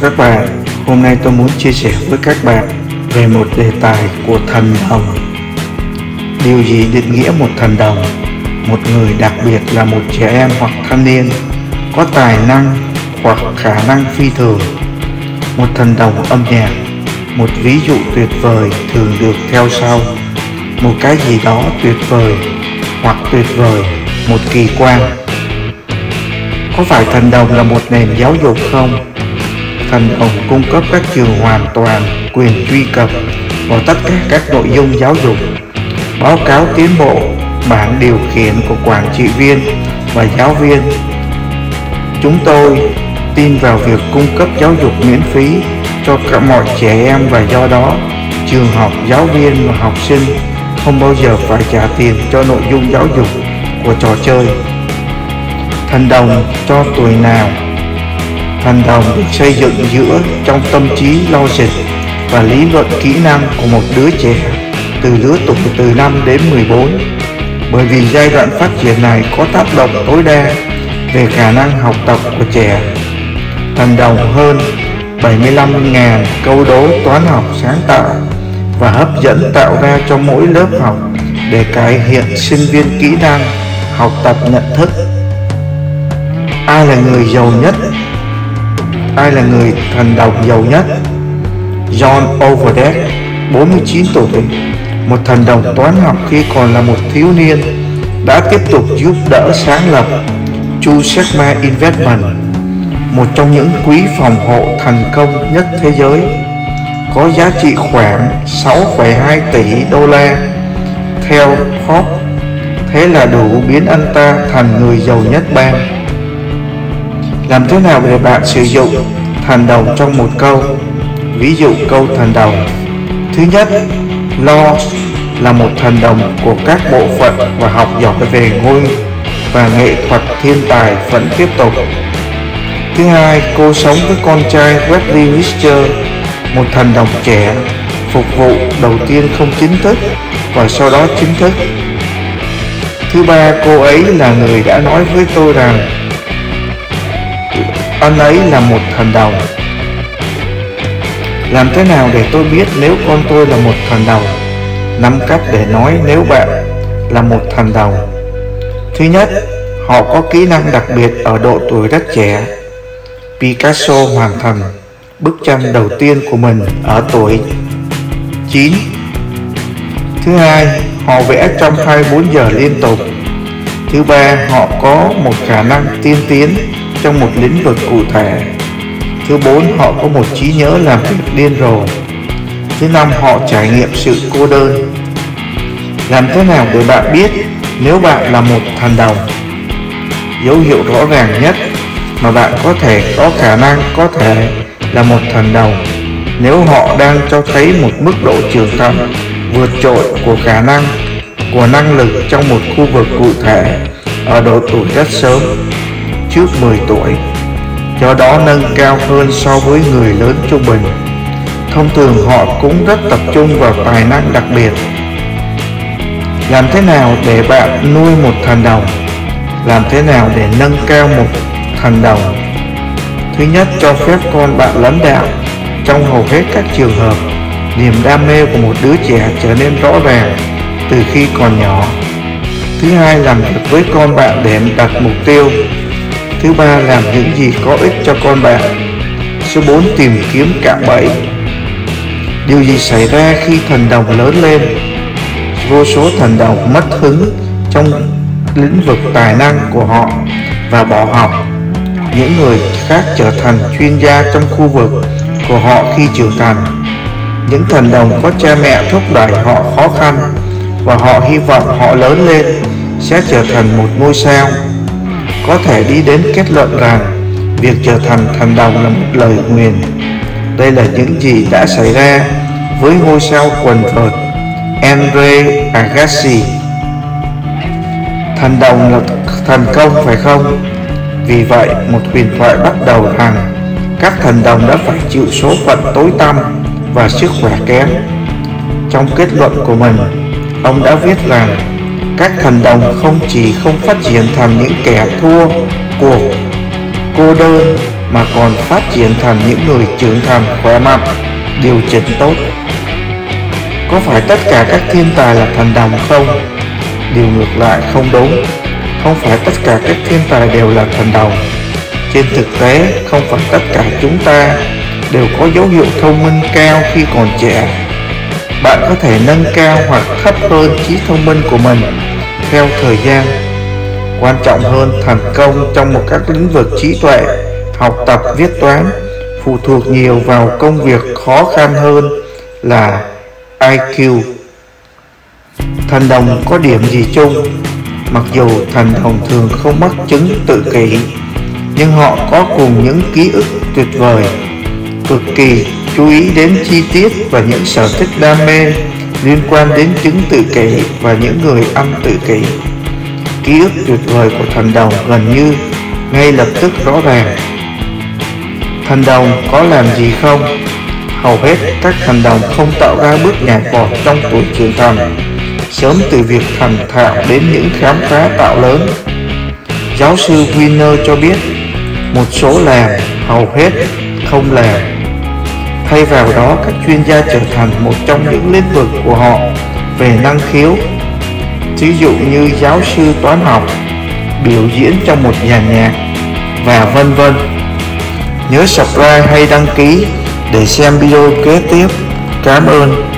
các bạn, hôm nay tôi muốn chia sẻ với các bạn về một đề tài của thần đồng. Điều gì định nghĩa một thần đồng? Một người đặc biệt là một trẻ em hoặc thanh niên có tài năng hoặc khả năng phi thường. Một thần đồng âm nhạc, một ví dụ tuyệt vời thường được theo sau: một cái gì đó tuyệt vời hoặc tuyệt vời, một kỳ quan. Có phải thần đồng là một nền giáo dục không? Thần đồng cung cấp các trường hoàn toàn quyền truy cập vào tất cả các nội dung giáo dục, báo cáo tiến bộ, bảng điều khiển của quản trị viên và giáo viên. Chúng tôi tin vào việc cung cấp giáo dục miễn phí cho cả mọi trẻ em, và do đó trường học, giáo viên và học sinh không bao giờ phải trả tiền cho nội dung giáo dục của trò chơi. Thần đồng cho tuổi nào? Thần đồng được xây dựng dựa trong tâm trí logic và lý luận kỹ năng của một đứa trẻ từ lứa tuổi từ 5 đến 14, bởi vì giai đoạn phát triển này có tác động tối đa về khả năng học tập của trẻ. Thần đồng hơn 75.000 câu đố toán học sáng tạo và hấp dẫn tạo ra cho mỗi lớp học để cải thiện sinh viên kỹ năng học tập nhận thức. Ai là người giàu nhất? Ai là người thần đồng giàu nhất? John Overdek, 49 tuổi, một thần đồng toán học khi còn là một thiếu niên, đã tiếp tục giúp đỡ sáng lập Chu Shekma Investment, một trong những quỹ phòng hộ thành công nhất thế giới, có giá trị khoảng 6,2 tỷ đô la theo Forbes. Thế là đủ biến anh ta thành người giàu nhất bang. Làm thế nào để bạn sử dụng thần đồng trong một câu? Ví dụ câu thần đồng: thứ nhất, Lo là một thần đồng của các bộ phận và học giỏi về ngôn và nghệ thuật thiên tài vẫn tiếp tục. Thứ hai, cô sống với con trai Wesley Richter, một thần đồng trẻ, phục vụ đầu tiên không chính thức và sau đó chính thức. Thứ ba, cô ấy là người đã nói với tôi rằng anh ấy là một thần đồng. Làm thế nào để tôi biết nếu con tôi là một thần đồng? 5 cách để nói nếu bạn là một thần đồng. Thứ nhất, họ có kỹ năng đặc biệt ở độ tuổi rất trẻ. Picasso hoàn thành bức tranh đầu tiên của mình ở tuổi 9. Thứ hai, họ vẽ trong 24 giờ liên tục. Thứ ba, họ có một khả năng tiên tiến trong một lĩnh vực cụ thể. Thứ bốn, họ có một trí nhớ làm việc điên rồ. Thứ năm, họ trải nghiệm sự cô đơn. Làm thế nào để bạn biết nếu bạn là một thần đồng? Dấu hiệu rõ ràng nhất mà bạn có thể có khả năng có thể là một thần đồng nếu họ đang cho thấy một mức độ trưởng thành vượt trội của khả năng của năng lực trong một khu vực cụ thể ở độ tuổi rất sớm, trước 10 tuổi, do đó nâng cao hơn so với người lớn trung bình. Thông thường họ cũng rất tập trung vào tài năng đặc biệt. Làm thế nào để bạn nuôi một thần đồng? Làm thế nào để nâng cao một thần đồng? Thứ nhất, cho phép con bạn lãnh đạo. Trong hầu hết các trường hợp, niềm đam mê của một đứa trẻ trở nên rõ ràng từ khi còn nhỏ. Thứ hai, làm việc với con bạn để đặt mục tiêu. Thứ ba, làm những gì có ích cho con bạn. Số 4, tìm kiếm cạm bẫy. Điều gì xảy ra khi thần đồng lớn lên? Vô số thần đồng mất hứng trong lĩnh vực tài năng của họ và bỏ học. Những người khác trở thành chuyên gia trong khu vực của họ khi trưởng thành. Những thần đồng có cha mẹ thúc đẩy họ khó khăn và họ hy vọng họ lớn lên sẽ trở thành một ngôi sao. Có thể đi đến kết luận rằng việc trở thành thần đồng là một lời nguyền. Đây là những gì đã xảy ra với ngôi sao quần vợt Andre Agassi. Thần đồng là thành công, phải không? Vì vậy, một huyền thoại bắt đầu rằng các thần đồng đã phải chịu số phận tối tăm và sức khỏe kém. Trong kết luận của mình, ông đã viết rằng các thần đồng không chỉ không phát triển thành những kẻ thua cuộc, cô đơn, mà còn phát triển thành những người trưởng thành khỏe mạnh, điều chỉnh tốt. Có phải tất cả các thiên tài là thần đồng không? Điều ngược lại không đúng. Không phải tất cả các thiên tài đều là thần đồng. Trên thực tế, không phải tất cả chúng ta đều có dấu hiệu thông minh cao khi còn trẻ. Bạn có thể nâng cao hoặc thấp hơn trí thông minh của mình theo thời gian. Quan trọng hơn, thành công trong một các lĩnh vực trí tuệ, học tập, viết toán phụ thuộc nhiều vào công việc khó khăn hơn là IQ. Thần đồng có điểm gì chung? Mặc dù thần đồng thường không mắc chứng tự kỷ, nhưng họ có cùng những ký ức tuyệt vời, cực kỳ chú ý đến chi tiết và những sở thích đam mê liên quan đến chứng tự kỷ và những người âm tự kỷ. Ký ức tuyệt vời của thần đồng gần như ngay lập tức rõ ràng. Thần đồng có làm gì không? Hầu hết các thần đồng không tạo ra bước nhảy vọt trong tuổi trưởng thành, sớm từ việc thành thạo đến những khám phá tạo lớn. Giáo sư Wiener cho biết, một số làm, hầu hết không làm. Thay vào đó, các chuyên gia trở thành một trong những lĩnh vực của họ về năng khiếu, ví dụ như giáo sư toán học, biểu diễn trong một dàn nhạc, và vân vân. Nhớ subscribe hay đăng ký để xem video kế tiếp. Cảm ơn.